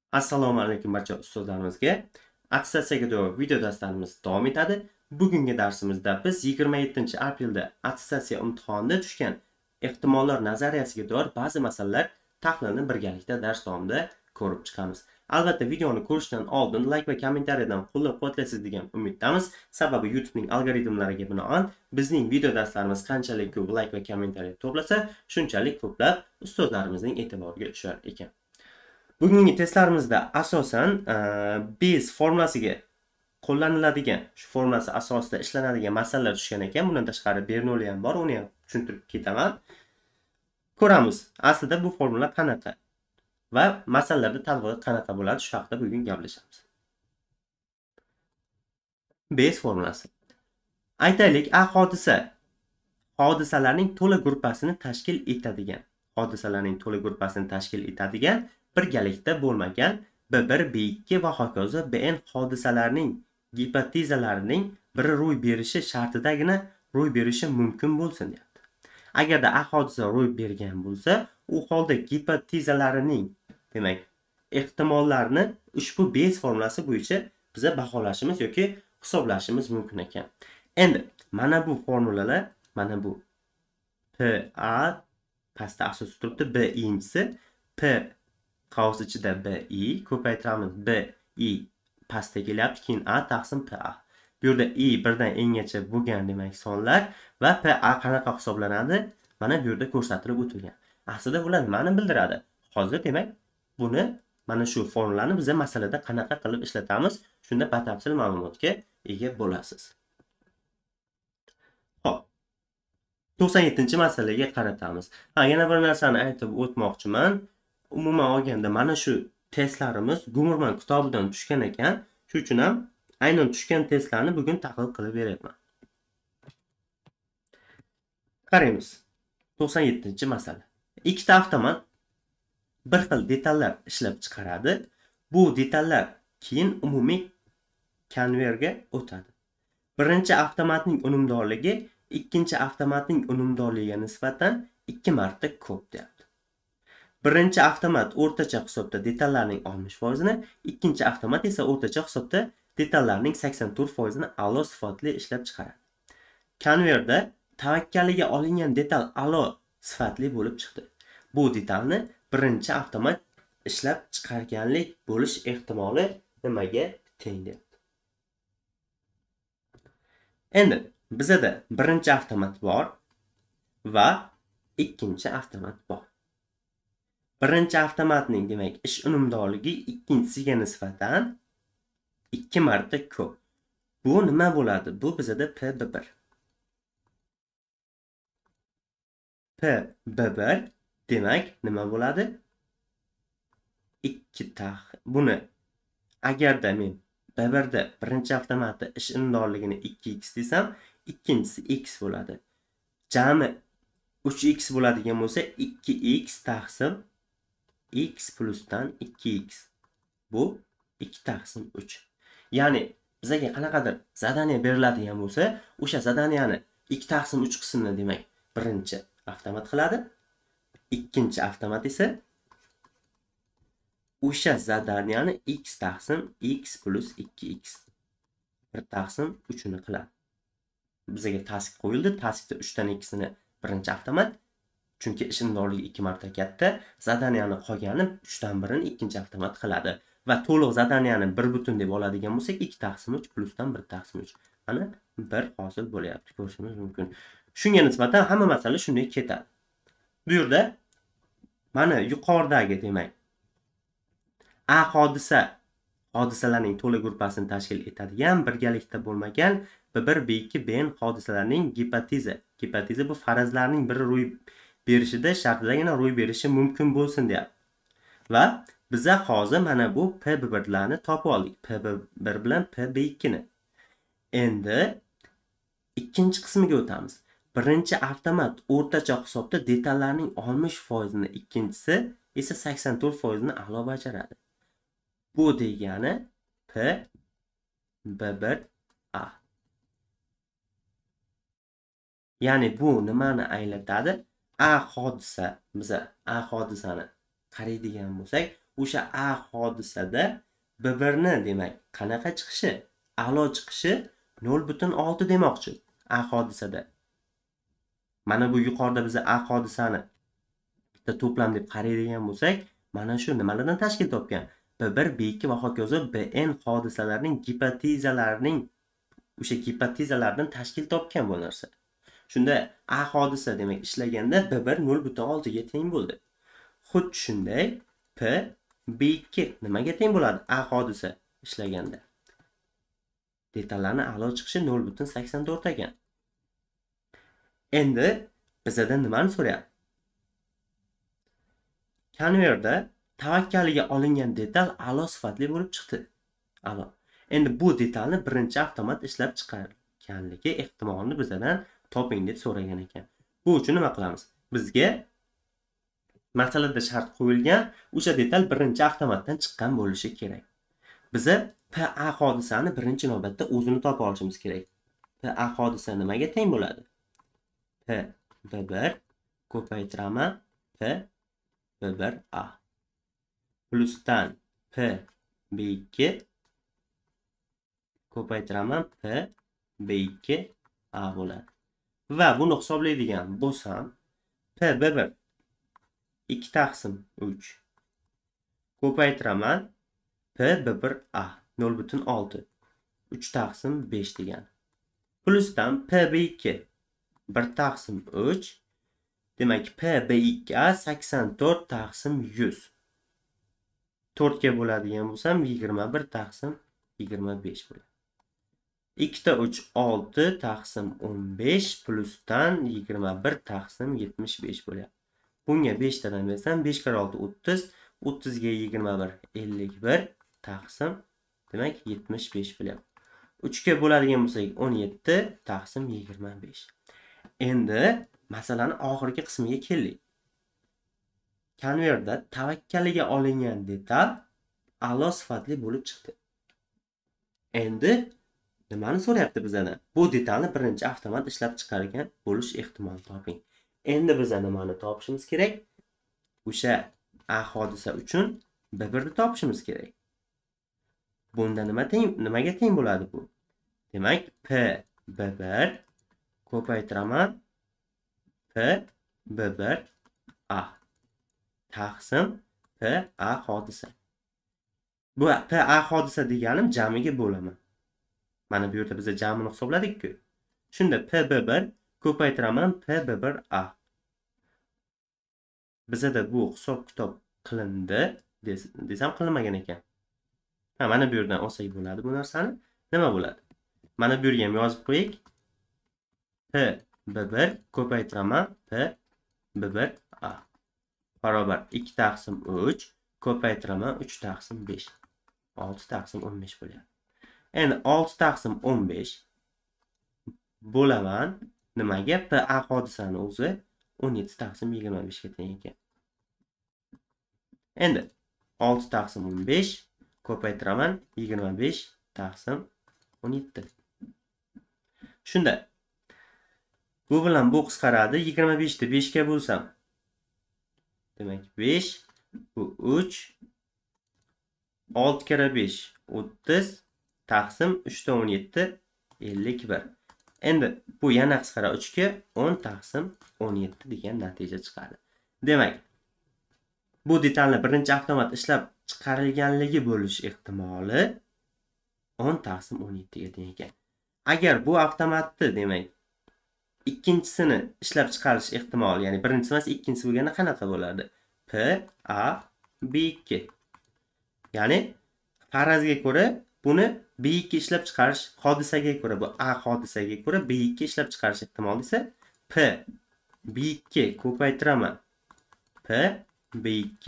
Assalomu alaykum barcha ustozlarimizga. Attestatsiyaga doir video darslarimiz davom etadi. Bugungi darsimizda biz 27-aprelda attestatsiya imtihonida tushgan ehtimollar nazariyasiga doir ba'zi masalalar tahlilini birgalikda dars davomida ko'rib chiqamiz. Albatta videoni ko'rishdan oldin like va kommentariyadan qo'llab-quvvatlaysiz degan umiddamiz. Sababi YouTubening algoritmlariga binoan bizning video darslarimiz qanchalik ko'p like va kommentariya to'plasa, shunchalik ko'plab ustozlarimizning e'tiboriga tushar ekan. Bugungi testlarimizda asosan base formulasiga qo'llaniladigan, shu formulasi asosida ishlanadigan masalalar tushgan ekan. Bundan tashqari Bernoulli ham bor, uni ham tushuntirib ketaman. Ko'ramiz, aslida bu formula qanaqa va masalalarda tatbiqi qanaqa bo'ladi, shu haqida bugun gaplashamiz. Base formulasi. Aytaylik, A hodisa hodisalarning to'la gruppasini tashkil etadigan birgalikda bo'lmagan B1, B2 va hokazo Bn hodisalarning gipotezalarining biri ro'y berishi shartidagina ro'y berishi mumkin bo'lsin deyapti. Agarda A hodisa ro'y bergan bo'lsa, u holda gipotezalarining, demak, ehtimollarini ushbu base formulasi bo'yicha biza baholashimiz yoki hisoblashimiz mumkin ekan. Endi mana bu formulalar, mana bu PA pastda asos turibdi, B inchisi, P qavs ichida BI, ko'paytiramiz BI pastga kelyapti, keyin A taqsim PA. Bu yerda I birdan engacha bo'lgan demak sonlar va PA qanaqa hisoblanadi? Mana bu yerda ko'rsatilib o'tilgan. Aslida bular nimani bildiradi? Hozir demak buni mana shu formulani biz masalada qanaqa qilib ishlatamiz, shunda batafsil ma'lumotga ega bo'lasiz. Xo'p. 97-masalaga qaratamiz. Yana bir narsani aytib o'tmoqchiman. Umuman olganda mana shu testlarimiz Gumurman kitobidan tushgan ekan. Shuning uchun ham aynan tushgan testlarni bugun tahlil qilib beryapman. Qaraymiz. 97-masala. Ikkita avtomat bir xil detallar ishlab chiqaradi. Bu detallar keyin umumiy konveyerga o'tadi. Birinchi avtomatning unumdorligi ikkinchi avtomatning unumdorligiga nisbatan 2 marta ko'p deyapti. Birinchi avtomat o'rtacha hisobda detallarning 60%ni, ikkinchi avtomat esa o'rtacha hisobda detallarning 84%ni a'lo sifatli ishlab chiqaradi. Konveyerda tavakkaliga olingan detal a'lo sifatli bo'lib chiqdi. Bu detalni birinchi avtomat ishlab chiqarganlik bo'lish ehtimoli nimaga teng deyapti. Endi bizada birinchi avtomat bor va ikkinchi avtomat bor. Birinchi avtomatning demak ish unumdorligi ikkinchisiga nisbatan 2 marta ko'p. Bu nima bo'ladi? Bu bizada PB1. PB1 demak nima bo'ladi? 2 buni agarda men B1 da birinchi avtomatda ish unumdorligini 2x desam, ikkinchisi x bo'ladi. Jami 3x bo'ladigan bo'lsa 2x taqsim x plusdan 2x. Bu 2 taqsim 3. Ya'ni bizga qanaqadir zadaniya beriladigan bo'lsa, o'sha zadaniyani 2 taqsim 3 qismini demak birinchi avtomat qiladi. Ikkinchi avtomat esa o'sha zadaniyani x taqsim x plus 2x 1 taqsim 3 ni qiladi. Bizga task qo'yildi. Taskda 3 dan 2 sini birinchi avtomat, chunki ish unumdorligi 2 marta katta, zadaniyani qolgani 3 dan 1 ni ikkinchi avtomat qiladi va to'liq zadaniyani 1 butun deb oladigan bo'lsak 2 taqsim 3 plusdan 1 taqsim 3. Mana 1 hosil bo'lyapti, ko'rishimiz mumkin. Shunga nisbatan hamma masala shunday ketadi. Bu yerda mana yuqoridagi demak A hodisalarning to'la gruppasini tashkil etadigan birgalikda bo'lmagan B1, B2, Bn hodisalarning gipoteza bu farazlarning biri ro'y berishida shartidagina ro'y berishi mumkin bo'lsin deyapti. Va biza hozir mana bu PB1larni topib oldik. PB1 bilan PB2 ni. Endi ikkinchi qismiga o'tamiz. Birinchi avtomat o'rtacha hisobda detallarning 60% ni, ikkinchisi esa 84% ni a'lo bajaradi. Bu degani PB1A. Ya'ni bu nimani anglatadi? A hodisa, biza A hodisani qaraydigan bo'lsak, o'sha A hodisada B1 ni demak qanaqa chiqishi, a'lo chiqishi 0.6 demoqchi. A hodisada. Mana bu yuqorida biz A hodisani bitta to'plam deb qaraydigan bo'lsak, mana shu nimalardan tashkil topgan? B1, B2 va hokazo Bn hodisalarining gipotezalarining o'sha gipotezalaridan tashkil topgan bu narsa. Shunda A hodisa demak ishlaganda B1 0.6 ga teng bo'ldi. Xuddi shunday P B2 nimaga teng bo'ladi? A hodisa ishlaganda. Detallarni a'lo chiqishi 0.84 ekan. Endi bizdan nimani so'rayapti? Konvertda tavakkaliga olingan detal a'lo sifatli bo'lib chiqdi. A'lo. Endi bu detalni birinchi avtomat ishlab chiqarganligi ehtimolini bizdan toping deb so'ragan ekan. Bu uchun nima qilamiz? Bizga masalada shart qo'yilgan o'sha detal birinchi avtomatdan chiqqan bo'lishi kerak. Biza PA hodisani birinchi navbatda o'zini topa olishimiz kerak. PA hodisa nimaga teng bo'ladi? P B1 ko'paytiraman P B1A plusdan P B2 ko'paytiraman P B2A bo'ladi. Va buni hisoblaydigan bo'lsam P B1 2 taqsim 3 ko'paytiraman P B1A 0.6 3 taqsim 5 degan. Plusdan P B2 1 taqsim 3 demak P B2A 84 taqsim 100 4 ga bo'ladigan bo'lsam 21 taqsim 25 bo'ladi. 2 ta 3 6 taqsim 15 plusdan 21 taqsim 75 bo'ladi. Bunga 5 tadan bersam 5 kare 6 30, 30 ga 21 51 taqsim demak 75 bo'lyapti. 3 ga bo'ladigan bo'lsak 17 taqsim 25. Endi masalani oxirgi qismiga keldik. Konvertda tavakkaliga olingan detal a'lo sifatli bo'lib chiqdi. Endi nimani so'rayapti bizdan? Bu detalni birinchi avtomat ishlab chiqargan bo'lish ehtimoli toping. Endi biza nimani topishimiz kerak? O'sha A hodisa uchun B1 ni topishimiz kerak. Bunda nimaga teng bo'ladi bu? Demak, P B1 ko'paytiraman P B1A taqsim P A hodisa. Bu P A hodisa deganim jamiga bo'laman. Mana bu yerda biz jamini hisobladik-ku. Shunda P B1 ko'paytiraman P B1A. Bizda bu hisob-kitob qilindi desam qilinmagan ekan. Ha, mana bu yerdan olsak bo'ladi bu narsani. Nima bo'ladi? Mana bu yerga ham yozib qo'ying. P B1 ko'paytiraman P B1A barobar 2 taqsim 3 ko'paytiraman 3 taqsim 5. 6 taqsim 15 bo'lyapti. Endi 6 taqsim 15 bo'laman nimaga? P A hodisani o'zi 17 taqsim 25 ga teng ekan. Endi 6 taqsim 15 ko'paytiraman 25 taqsim 17. Shunda bu bilan bu qisqaradi. 25 ni 5 ga bo'lsam demak 5 bu 3 6 kere 5 30 taqsim 3 dan 17 51. Endi bu yana qisqara 3 ga 10 taqsim 17 degan natija chiqadi. Demak, bu detalni birinchi avtomat ishlab chiqarilganligi bo'lish ehtimoli 10 taqsim 17 ga teng ekan. Agar bu avtomatni demak ikkinchisini ishlab chiqarish ehtimoli, ya'ni birinchisi emas ikkinchisi bo'lganda qanaqa bo'ladi? P A B2. Ya'ni farazga ko'ra buni B2 ishlab chiqarish, hodisaga ko'ra bu A hodisaga ko'ra B2 ishlab chiqarish ehtimoli esa P B2 ko'paytiraman P B2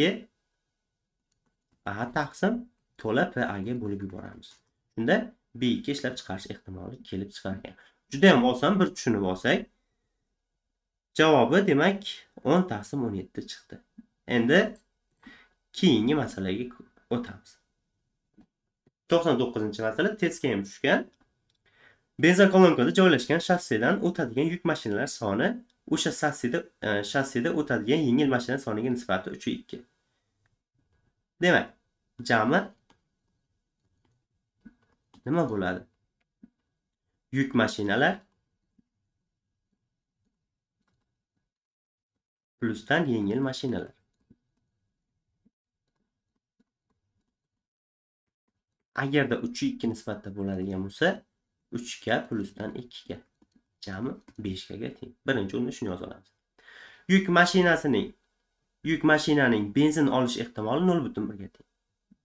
A taqsim to'la P A ga bo'lib yuboramiz. Shunda B2 ishlab chiqarish ehtimoli kelib chiqar ekan. Juda ham oson bir tushunib olsak, javobi demak 10 taqsim 17 chiqdi. Endi keyingi masalaga o'tamiz. 99-masala testga ham tushgan. Benzokolonkada joylashgan shassidan o'tadigan yuk mashinalar soni o'sha shassida o'tadigan yengil mashina soniga nisbati 3:2. Demak, jami nima bo'ladi? Yuk mashinalar plusdan yengil mashinalar. Agarda 3 2 nisbatda bo'ladigan bo'lsa, 3 ga plusdan 2 ga jami 5 ga teng. Birinchi o'rinda shuni yoza olamiz. Yuk mashinaning benzin olish ehtimoli 0.1 ga teng.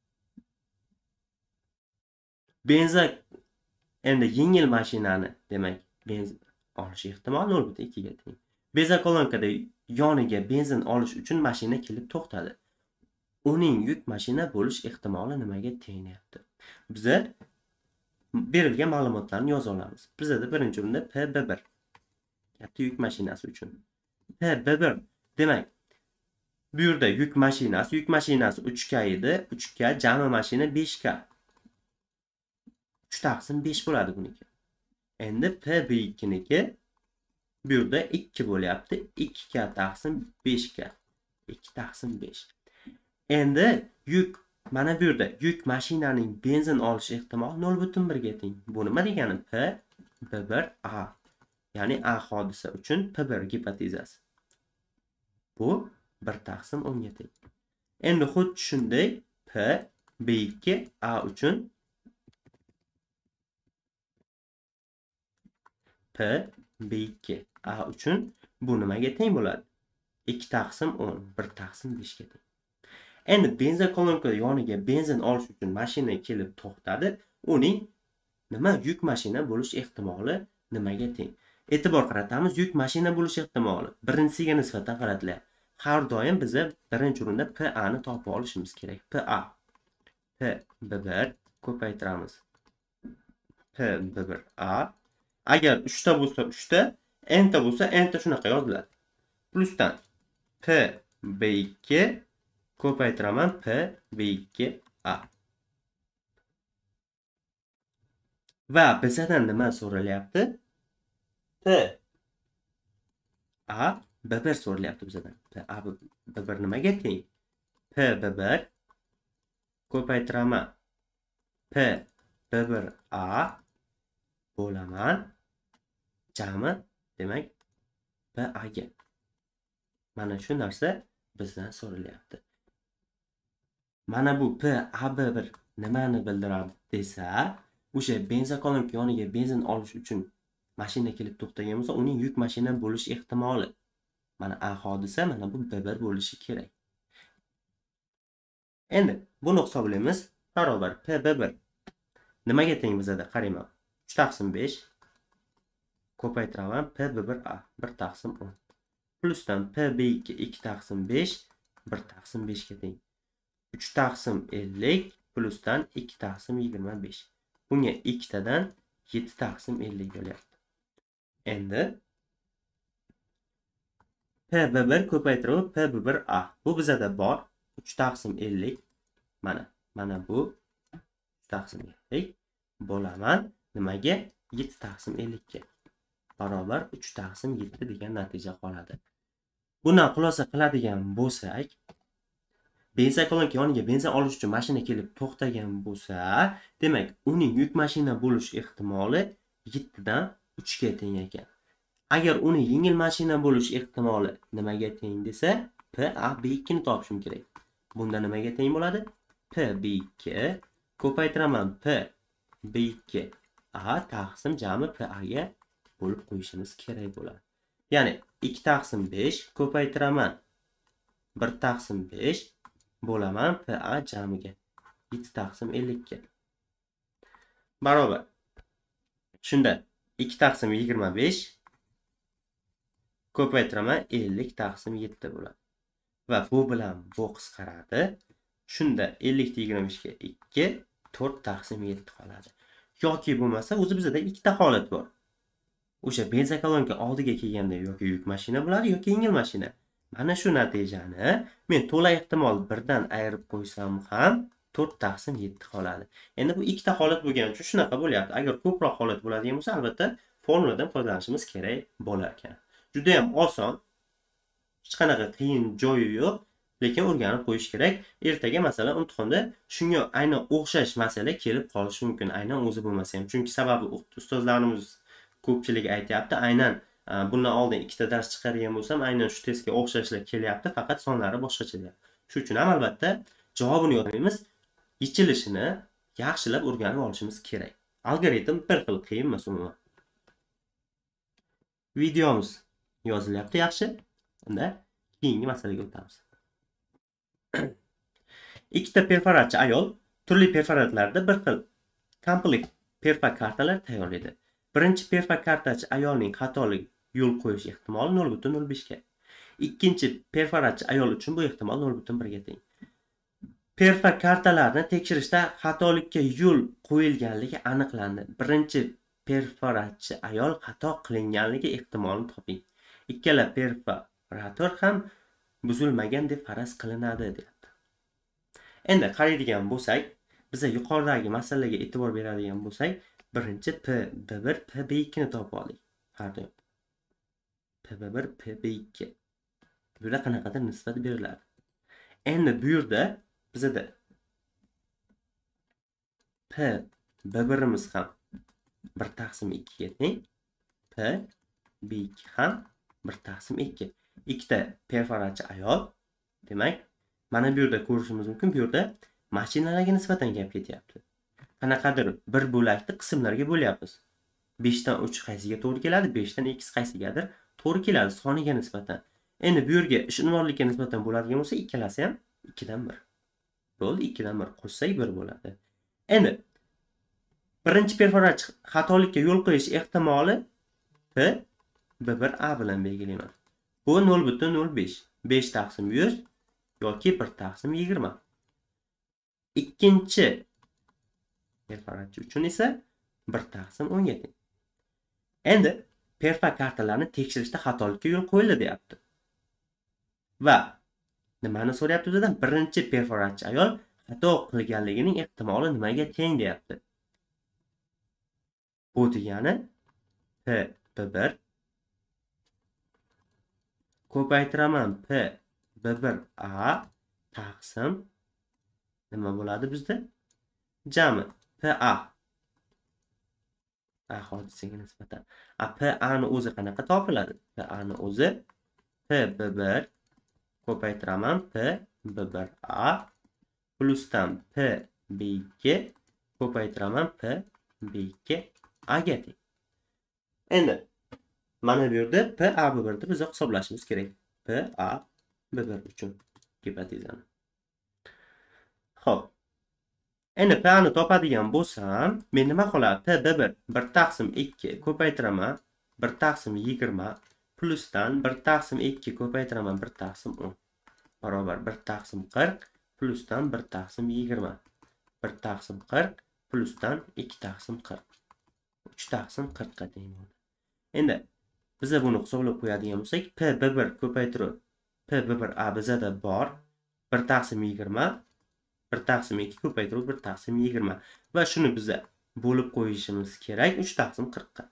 Benzin endi yengil mashinani, demak, benzin olish ehtimoli 0.2 ga teng. Benzakolonkada yoniga benzin olish uchun mashina kelib to'xtadi. Uning yuk mashina bo'lish ehtimoli nimaga teng deyapti? Biz berilgan ma'lumotlarni yoza olamiz. Bizda birinchi o'rinda PB1 katta yuk mashinasi uchun. PB1 demak, bu yerda yuk mashinasi 3 ga edi. 3 ga jami mashina 5 ga. 3 taqsim 5 bo'ladi buniki. Endi PB2 niki bu yerda 2 bo'lyapti. 2 ga taqsim 5 ga. 2 taqsim 5. Endi mana bu yerda yuk mashinaning benzin olish ehtimoli 0.1 ga teng. Bu nima degani? P1A. Ya'ni A hodisa uchun P1 gipotezasi. Bu 1 taqsim 10 ga teng. Endi xuddi shunday P-B2 A uchun P-B2 A uchun bu nimaga teng bo'ladi? 2 taqsim 10, 1 taqsim 5 ga teng. Endi benzokolonka yoniga benzin olish uchun mashina kelib to'xtadi. Uning yuk mashina bo'lish ehtimoli nimaga teng? E'tibor qaratamiz, yuk mashina bo'lish ehtimoli birinchisiga nisbatan qaratilyapti. Har doim biz birinchi o'rinda PA ni topib olishimiz kerak. PA. P1 ko'paytiramiz. P1A. Agar 3 ta bo'lsa 3 ta, n ta bo'lsa n ta shunaqa yoziladi. Plusdan P-B2 ko'paytiraman P-B2A. Va bizdan nima so'ralyapti? P-A B1 so'ralyapti bizdan. P-A B1 nimaga teng? P-B1 ko'paytiraman P-B1A bo'laman jami, demak, PA ga. Mana shu narsa bizdan so'ralyapti. Mana bu PA1 nimani bildiradi desa, o'sha benzokolonka yoniga benzin olish uchun mashina kelib to'xtagan bo'lsa, uning yuk mashina bo'lish ehtimoli. Mana A hodisa, mana bu B1 bo'lishi kerak. Endi buni hisoblaymiz. Barobar PB1 nimaga teng bizda? Qarayman. 3 taqsim 5 ko'paytiraman PB1A 1 taqsim 10. Plusdan PB2 2 taqsim 5 1 taqsim 5 ga teng. 3 taqsim 50 plusdan 2 taqsim 25. Bunga 2 tadan 7 taqsim 50 bo'lyapti. Endi PB1 ko'paytirib PB1A. Bu bizda bor. 3 taqsim 50. Mana bu 3 taqsim 50 bo'laman nimaga? 7 taqsim 50 ga. Barobar 3 taqsim 7 degan natija qoladi. Bundan xulosa qiladigan bo'lsak, benzokolonka yoniga benzin olish uchun mashina kelib to'xtagan bo'lsa, demak, uning yuk mashina bo'lish ehtimoli 7 dan 3 ga teng ekan. Agar uni yengil mashina bo'lish ehtimoli nimaga teng desa, PA-B2 ni topishim kerak. Bunda nimaga teng bo'ladi? P-B2 ko'paytiraman P-B2A taqsim jami PA ga bo'lib qo'yishimiz kerak bo'ladi. Ya'ni 2 taqsim 5 ko'paytiraman 1 taqsim 5 bo'laman PA jamiga 7 taqsim 50 ga. Barobar. Shunda 2 taqsim 25 ko'paytiraman 50 taqsim 7 bo'ladi. Va bu bilan bu qisqaradi. Shunda 50 25 ga 2, 4 taqsim 7 qoladi. Yoki bo'lmasa, o'zi bizda ikkita holat bor. O'sha benzokolonka oldiga kelganda yoki yuk mashina bo'ladi yoki yengil mashina. Mana shu natijani men to'la ehtimol 1 dan ayirib qo'ysam ham 4 taqsim 7 qoladi. Endi bu ikkita holat bo'lgani uchun shunaqa bo'lyapti. Agar ko'proq holat bo'ladigan bo'lsa, albatta formuladan foydalanishimiz kerak bo'lar ekan. Juda ham oson. Hech qanaqa qiyin joyi yo'q. lekin o'rganib qo'yish kerak. Ertaga masalan imtihonda shunga aynan o'xshash masala kelib qolishi mumkin, aynan o'zi bo'lmasa ham. Chunki sababi ustozlarimiz ko'pchilik aytayapti, aynan bundan oldin ikkita dars chiqargan bo'lsam, aynan shu testga o'xshashlar kelyapti, faqat sonlari boshqacha deyapti. Shuning uchun ham albatta javobini yozmaymiz, yechilishini yaxshilab o'rganib olishimiz kerak. Algoritm bir xil qiyin emas umuman. Videomiz yozilyapti yaxshi. Unda keyingi masalaga o'tamiz. Ikkita perforatchi ayol turli perforatlarda bir xil komplekt perfa kartalar tayyorlaydi. Birinchi perfa kartachi ayolning xatolik yo'l qo'yish ehtimoli 0.05 ga. Ikkinchi perforatchi ayol uchun bu ehtimol 0.1 ga teng. Perfa kartalarni tekshirishda xatolikka yo'l qo'yilganligi aniqlandi. Birinchi perforatchi ayol xato qilinganligi ehtimolini toping. Ikkala perforator ham buzilmagan deb faraz qilinadi deyapti. Endi qaraydigan bo'lsak, biz yuqoridagi masalaga e'tibor beradigan bo'lsak, birinchi P1, P2 ni topib oldik. Pardon. P1, P2. Bu yerda qanaqadir nisbat beriladi. Endi bu yerda bizda P1imiz ham 1/2 ga teng, P2 ham 1/2. Ikkita perforatchi ayol. Demak, mana bu yerda ko'rishimiz mumkin, bu yerda mashinalarga nisbatan gap ketyapti. Qanaqadir bir bo'lakni qismlarga bo'lyapmiz. 5 dan 3 qaysiga to'g'ri keladi, 5 dan x qaysigadir to'g'ri keladi soniga nisbatan. Endi bu yerga ish unvonlikka nisbatan bo'ladigan bo'lsa, ikkalasi ham 2 dan 1. Bo'ldi, 2 dan 1 qo'shsak 1 bo'ladi. Endi birinchi perforatchi xatolikka yo'l qo'yish ehtimoli P1A bilan belgilayman. Bu 0.05, 5/100 yoki 1/20. Ikkinchi perforatchi uchun esa 1/10 ga teng. Endi perfa kartalarni tekshirishda xatolikka yo'l qo'yildi deyapti. Va nimani so'rayapti bizdan? Birinchi perforatchi ayol xato qilganligining ehtimoli nimaga teng deyapti. Bu degani P1 ko'paytiraman P1A taqsim nima bo'ladi bizda? Jami PA. A hodisiga nisbatan. PA ni o'zi qanaqa topiladi? PA ni o'zi P1 ko'paytiraman P1A plusdan P2 ko'paytiraman P2A ga teng. Endi mana bu yerda PA1 ni biz hisoblashimiz kerak. PA1 uchun gipotezani. Xo'p. Endi P ni topadigan bo'lsam, men nima qoladi? P1 1/2 ko'paytiraman 1/20 plusdan 1/2 ko'paytiraman 1/10 barobar 1/40 plusdan 1/20 1/40 plusdan 2/40 3/40 ga teng bo'ladi. Endi biz buni hisoblab qo'yadigan bo'lsak, P1 ko'paytirib P1A bizada bor 1/20 1/2 ko'paytirib 1/20 va shuni biz bo'lib qo'yishimiz kerak 3/40 ga.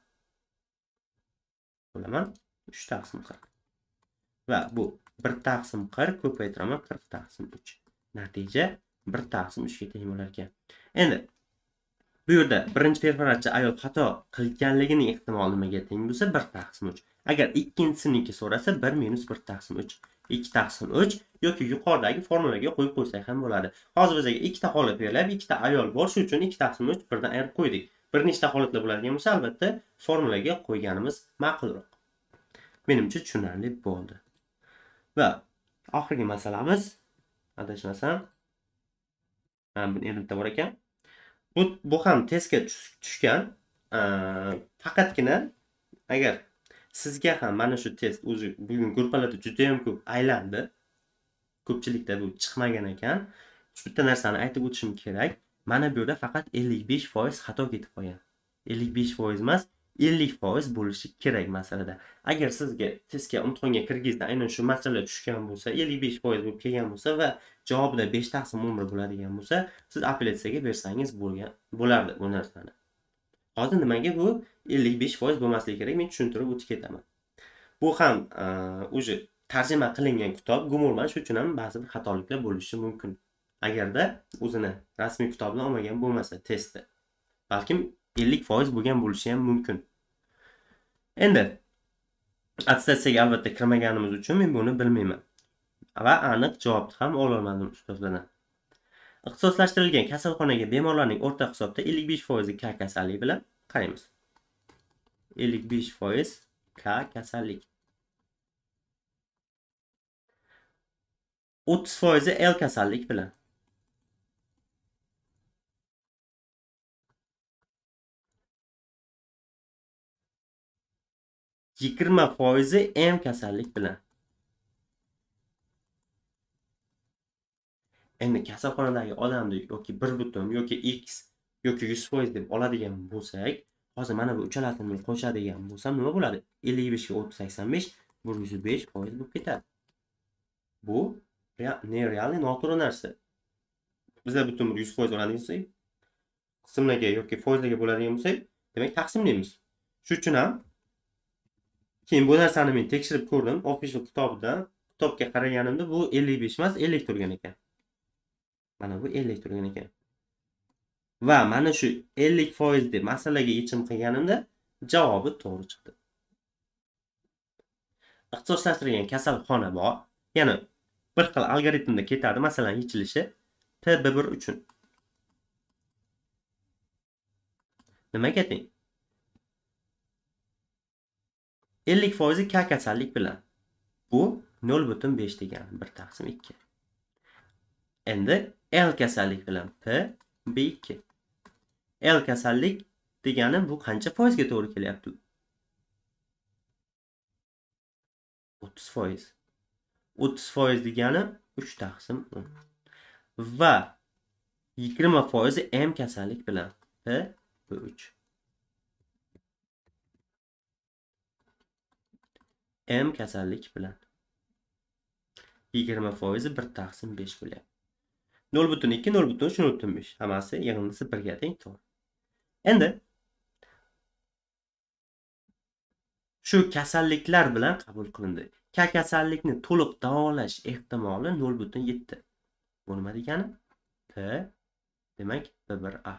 Bo'laman 3/40. Va bu 1/40 ko'paytiraman 40/3. Natija 1/3 ga teng bo'lar ekan. Endi bu yerda birinchi perforatchi ayol xato qilganligining ehtimoli nimaga teng bo'lsa 1/3. Agar ikkinchisiniki so'rasa 1 - 1/3. 2/3 yoki yuqoridagi formulaga qo'yib qo'ysak ham bo'ladi. Hozir bizga ikkita holat berilib, ikkita ayol bor, shuning uchun 2/3 birdan ayirib qo'ydik. Bir nechta holatlar bo'ladigan bo'lsa, albatta formulaga qo'yganimiz ma'qulroq. Menimcha tushunarli bo'ldi. Va oxirgi masalamiz, adashmasam, bu erimda bor ekan. Bu ham testga tushgan. Faqatgina agar sizga ham mana shu test o'zi bugun gruppalarda juda ham ko'p aylandi. Ko'pchilikda bu chiqmagan ekan. Bitta narsani aytib o'tishim kerak. Mana bu yerda faqat 55% xato ketib qolgan. 55% emas, 50% bo'lishi kerak masalada. Agar sizga testga imtihonga kirgizda aynan shu masala tushgan bo'lsa, 55% bo'lib kelgan bo'lsa va javobida 5/11 bo'ladigan bo'lsa, siz apellyatsiyaga bersangiz bo'lardi bu narsani. Hozir nimaga bu 55% bo'lmasligi kerak, men tushuntirib o'tib ketaman. Bu ham o'zi tarjima qilingan kitob gumurman, shuning uchun ham ba'zi bir xatoliklar bo'lishi mumkin. Agarda o'zini rasmiy kitobni olmagan bo'lmasa testda, balkim 50% bo'lgan bo'lishi ham mumkin. Endi attestatsiyaga albatta kirmaganimiz uchun men buni bilmayman va aniq javobni ham ola olmadim ustozlardan. Ixtisoslashtirilgan kasalxonaga bemorlarning o'rta hisobda 55% K kasalligi bilan qaraymiz. 55% K kasallik. 30% L kasallik bilan. Yigirma foizi M kasallik bilan. Endi kasalxonadagi odamni yoki 1 yoki X yoki 100% deb oladigan bo'lsak, hozir mana bu uchalasini qo'shadigan bo'lsam nima bo'ladi? 55 ga 30 85 105% bo'lib ketadi. Bu nerealniy noto'g'ri narsa. Bizlar butun 100% oladigan bo'lsak, qismlarga yoki foizlarga bo'ladigan bo'lsak, demak taqsimlaymiz. Shuning uchun ham keyin bu narsani men tekshirib ko'rdim. Official kitobga qaraganimda bu 55 emas, 50 turgan ekan. Mana bu 50 turgan ekan. Va mana shu 50% deb masalaga yechim qilganimda javobi to'g'ri chiqdi. Ixtisoslashtirilgan kasalxona bor. Ya'ni bir xil algoritmda ketadi, masalan, yechilishi TB1 uchun. Nimaga teng? 50% K kasallik bilan. Bu 0.5 degani 1/2. Endi L kasallik bilan P B2. L kasallik degani bu qancha foizga to'g'ri kelyapti? 30%. 30% degani 3/10. Va 20% M kasallik bilan P B3. M kasallik bilan 20% 1/5 bo'lyapti. 0.2, 0.3, 0.5 hammasi yig'indisi 1 ga teng to'g'ri. Endi shu kasalliklar bilan qabul qilindi. Kasallikni to'liq davolash ehtimoli 0.7. Bu nima degani? P demak B1A.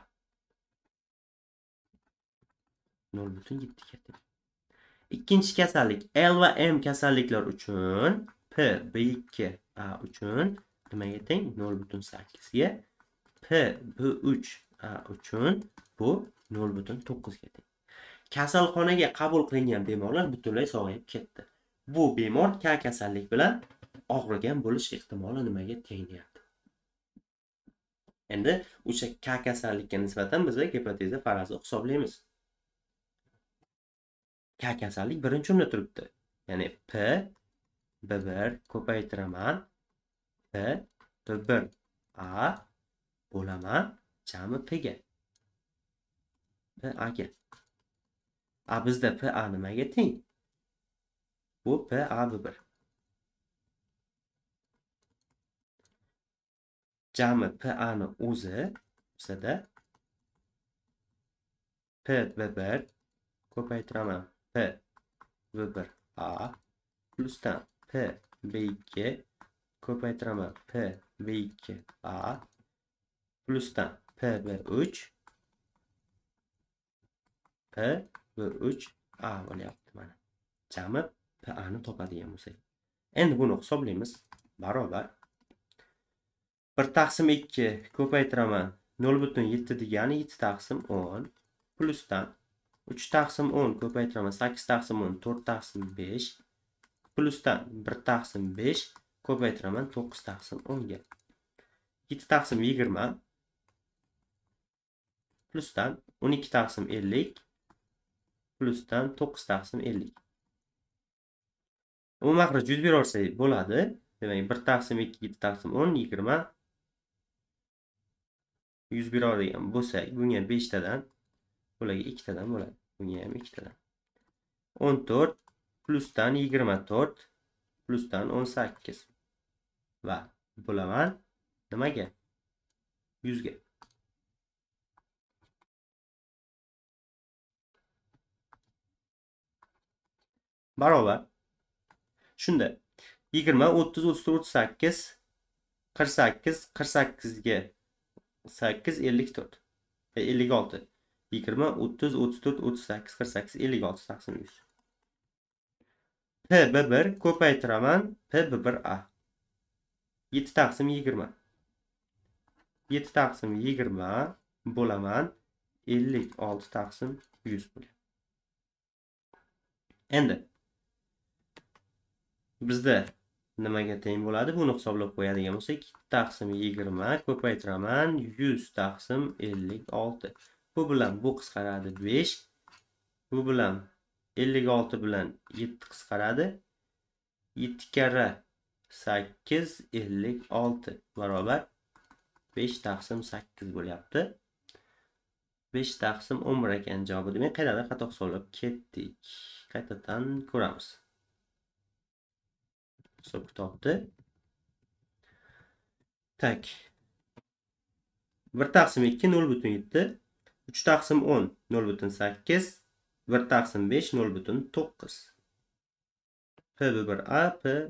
0.7 ga teng. Ikkinchi kasallik L va M kasalliklar uchun P B2A uchun nimaga teng? 0.8 ga. P B3A uchun bu 0.9 ga teng. Kasalxonaga qabul qilingan bemorlar butunlay sog'ayib ketdi. Bu bemor K kasallik bilan og'rigan bo'lish ehtimoli nimaga teng deyapti. Endi o'sha K kasallikka nisbatan biz gipoteza farazni hisoblaymiz. K kasallik birinchi o'rinda turibdi. Ya'ni P B1 ko'paytiraman P B1 A bo'laman jami P ga. P A ga. A bizda P A nimaga teng? Bu P A B1. Jami P A ni o'zi bizda P B1 ko'paytiraman P B1 A plusdan P B2 ko'paytiraman P B2 A plusdan P B3 P B3 A bo'lyapti mana. Jami P A ni topadigan bo'lsak. Endi buni hisoblaymiz. Barobar 1/2 ko'paytiraman 0.7 degani 7/10 plusdan 3/10 ko'paytiraman 8/10 4/5 plusdan 1/5 ko'paytiraman 9/10 ga. 7/20 plusdan 12/50 plusdan 9/50. Bu maxraj 100 berorsa bo'ladi. Demak 1/2 7/10 20 100 beradigan bo'lsak, bunga 5 tadan bularga 2 tadan bo'ladi. Bunga ham 2 tadan. 14 plusdan 24 plusdan 18 va bo'laman nimaga? 100 ga. Barobar. Shunda 20, 30, 38, 48, 48 ga 8, 54. 56. 20, 30, 34, 38, 48, 56 taqsim 100. P1 ko'paytiraman. P1A. 7 taqsim 20. 7 taqsim 20 bo'laman. 56 taqsim 100 bo'lyapti. Endi bizda nimaga teng bo'ladi? Buni hisoblab qo'yadigan bo'lsak, 2 taqsim 20 ko'paytiraman. 100 taqsim 56. Bu bilan bu qisqaradi 5. Bu bilan 56 bilan 7 qisqaradi. 7 karra 8, 56 barobar 5 taqsim 8 bo'lyapti. 5 taqsim 11 ekan javobi. Demak, qayerda xato hisoblab ketdik. Qaytadan ko'ramiz. Hisob kitobni. Tak. 1 taqsim 2 0,7. 3 taqsim 10 0,8. 1 taqsim 5 0,9. P1A,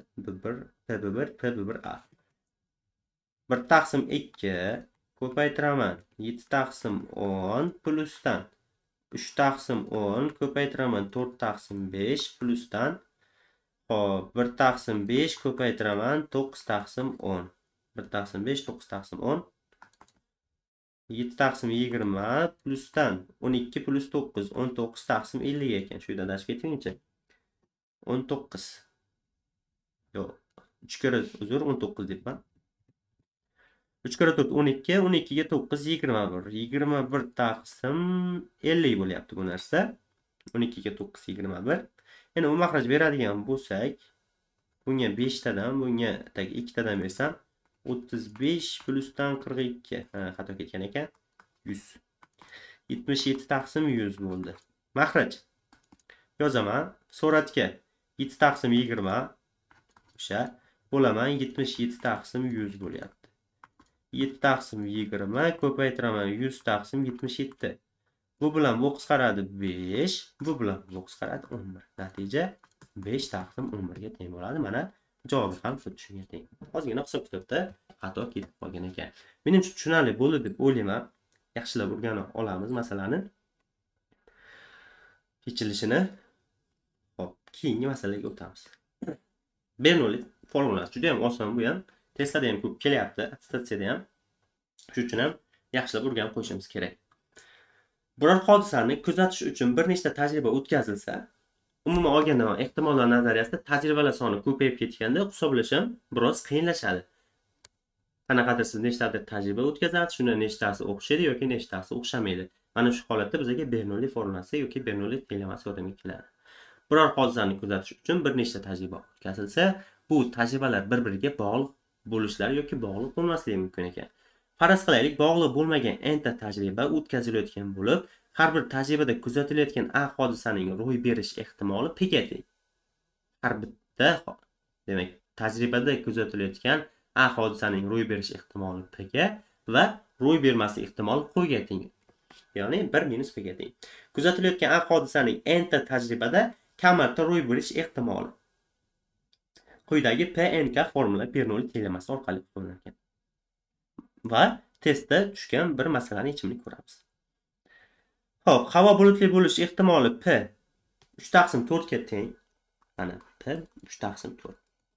P1A. 1 taqsim 2 ko'paytiraman. 7 taqsim 10 plusdan 3 taqsim 10 ko'paytiraman. 4 taqsim 5 plusdan hop 1 taqsim 5 ko'paytiraman. 9 taqsim 10. 1 taqsim 5 9 taqsim 10. 7 taqsim 20 plusdan 12 plus 9 19 taqsim 50 ekan. Shu yerda dash ketingchi. 19. Yo'q. 3 kira uzr 19 debman. 3 kira 4 12, 12 ga 9 21. 21 taqsim 50 bo'lyapti bu narsa. 12 ga 9 21. Endi u mahraj beradigan bo'lsak, bunga 5 tadan, bunga 2 tadan bersam 35 plusdan 42. Xato ketgan ekan. 100. 77 taqsim 100 bo'ldi. Mahraj yozaman. So'ratga 7 taqsim 20 o'sha bo'laman 77 taqsim 100 bo'lyapti. 7 taqsim 20 ko'paytiraman 100 taqsim 77. Bu bilan bu qisqaradi 5, bu bilan bu qisqaradi 11. Natija 5 taqsim 11 ga teng bo'ladi. Mana javobi ham xuddi shunga teng. Ozgina hisob kitobda xato ketib qolgan ekan. Menimcha tushunarli bo'ldi deb o'ylayman. Yaxshilab o'rganib olamiz masalani. Yechilishini. Xo'p, keyingi masalaga o'tamiz. Bernoulli formulasi juda ham oson bu ham. Testlarda ham ko'p kelyapti, attestatsiyada ham. Shuning uchun ham yaxshilab o'rganib qo'yishimiz kerak. Biror hodisani kuzatish uchun bir nechta tajriba o'tkazilsa, umuman olganda ehtimollar nazariyasida tajribalar soni ko'payib ketganda hisoblashim biroz qiyinlashadi. Qanaqadir siz nechtadir tajriba o'tkazasiz, shunda nechtasi o'xshaydi yoki nechtasi o'xshamaydi. Mana shu holatda bizga Bernoulli formulasi yoki Bernoulli tenglamasi yordamga keladi. Biror hodisani kuzatish uchun bir nechta tajriba o'tkazilsa, bu tajribalar bir-biriga bog'liq bo'lishlari yoki bog'liq bo'lmasligi mumkin ekan. Faraz qilaylik, bog'liq bo'lmagan n-ta tajriba o'tkazilayotgan bo'lib, har bir tajribada kuzatilayotgan a hodisaning ro'y berish ehtimoli p ga teng. Har bitta, demak, tajribada kuzatilayotgan a hodisaning ro'y berish ehtimoli p ga va ro'y bermaslik ehtimoli q ga teng. Ya'ni 1 - p ga teng. Kuzatilayotgan a hodisaning n-ta tajribada k marta ro'y berish ehtimoli quyidagi PNK formula Bernoulli tenglamasi orqali qo'llanilgan. Va testda tushgan bir masalani yechimini ko'ramiz. Xo'p, havo bulutli bo'lish ehtimoli P 3/4 ga teng. Mana P 3/4.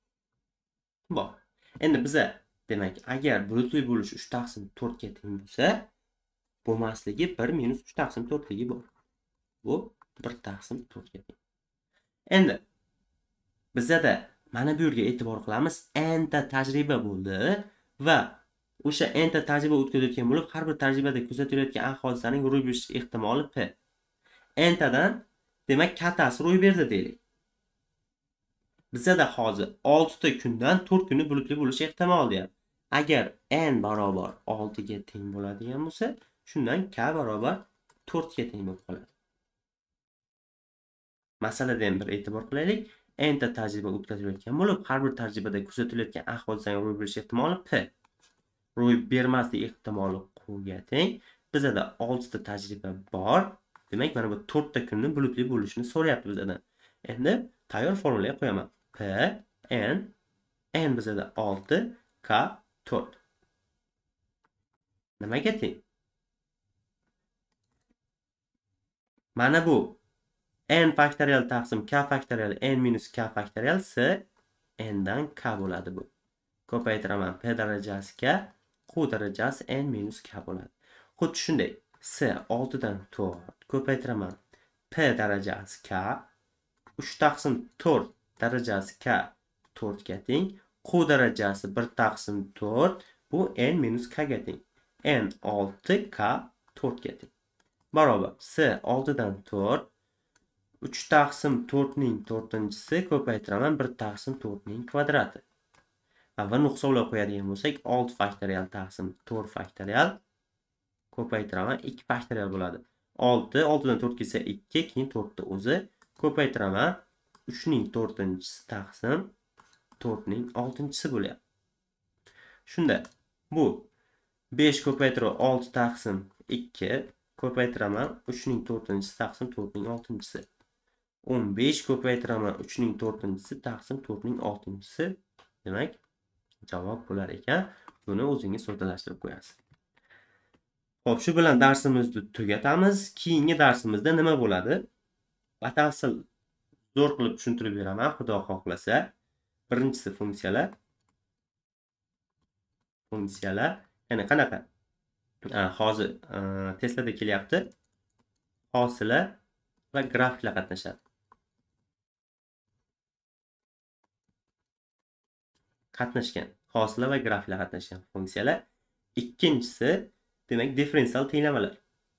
Bor. Endi biza demak, agar bulutli bo'lish 3/4 ga teng bo'lsa, bo'lmasligi 1 - 3/4 ligi bor. Bu 1/4 ga teng. Endi bizada mana bu yerga e'tibor qilamiz. n-ta tajriba bo'ldi va o'sha n-ta tajriba o'tkazayotgan bo'lib, har bir tajribada kuzatilayotgan a hodisaning ro'y berish ehtimoli p. n-tadan demak kattasi ro'y berdi deylik. Bizada hozir 6 ta kundan 4 kuni bulutli bo'lish ehtimoli deyapti. Agar n barobar 6 ga teng bo'ladigan bo'lsa, shundan k barobar 4 ga teng bo'lib qoladi. Masalada ham bir e'tibor qilaylik. n-ta tajriba o'tkazilayotgan bo'lib, har bir tajribada kuzatilayotgan a hodisaning ro'y berish ehtimoli p. Ro'y bermaslik ehtimoli q ga teng. Bizada 6 ta tajriba bor. Demak, mana bu 4 ta kunni bulutli bo'lishini so'rayapti bizdan. Endi tayyor formulaga qo'yaman. P n n bizada 6, k 4. Nimaga teng? Mana bu n faktorial taqsim k faktorial n minus k faktorial s n dan k bo'ladi bu. Ko'paytiraman p darajasi k, q darajasi n minus k bo'ladi. Xuddi shunday s 6 dan 4 ko'paytiraman p darajasi k, 3 taqsim 4 darajasi k 4 ga teng, q darajasi 1 taqsim 4 bu n minus k ga teng. n 6 k 4 ga teng. Barobar s 6 dan 4 3 taqsim 4 ning 4-si ko'paytiraman 1 taqsim 4 ning kvadrati. Avval hisoblab qo'yadigan bo'lsak 6 faktorial taqsim 4 faktorial ko'paytiraman 2 faktorial bo'ladi. 6 dan 4 kelsa 2, keyin 4 ni o'zi ko'paytiraman 3 ning 4-si taqsim 4 ning 6-si bo'lyapti. Shunda bu 5 ko'paytirib 6 taqsim 2 ko'paytiraman 3 ning 4-si taqsim 4 ning 6-si. 15 ko'paytiraman 3 ning 4-si taqsim 4 ning 6-si. Demak, javob bo'lar ekan. Buni o'zingiz soddalashtirib qo'yasiz. Xo'p, shu bilan darsimizni tugatamiz. Keyingi darsimizda nima bo'ladi? Batafsil zo'r qilib tushuntirib beraman, xudo xohlasa. Birinchisi funksiyalar. Ya'ni qanaqa? Hozir testlarda kelyapti. Hosilalar va grafiklar qatnashadi. Hosilalar va grafiklar qatnashgan funksiyalar. Ikkinchisi, demak, differensial tenglamalar.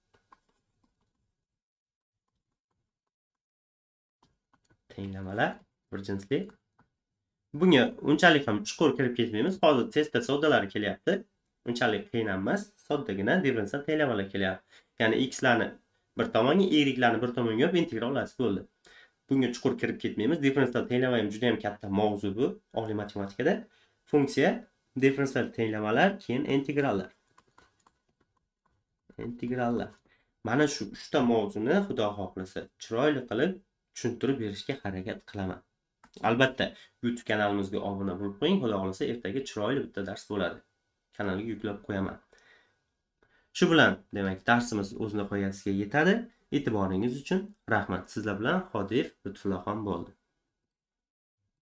Bir jinsli. Bunga unchalik ham chuqur kirib ketmaymiz. Hozir testda soddalari kelyapti. Unchalik qiyin emas, soddagina differensial tenglamalar kelyapti. Ya'ni x larni bir tomonga, y larni bir tomonga olib integral olasiz bo'ldi. Bunga chuqur kirib ketmaymiz. Differensial tenglama ham juda ham katta mavzu bu oliy matematikada. Funksiya, differensial tenglamalar, keyin integrallar. Mana shu 3 ta mavzuni xudo xohlasa chiroyli qilib tushuntirib berishga harakat qilaman. Albatta, YouTube kanalimizga obuna bo'lib qo'ying. Xudo xohlasa ertaga chiroyli bitta dars bo'ladi. Kanalga yuklab qo'yaman. Shu bilan, demak, darsimiz o'z nihoyasiga yetadi. E'tiboringiz uchun rahmat. Sizlar bilan Qodir Lutfullaxon bo'ldi.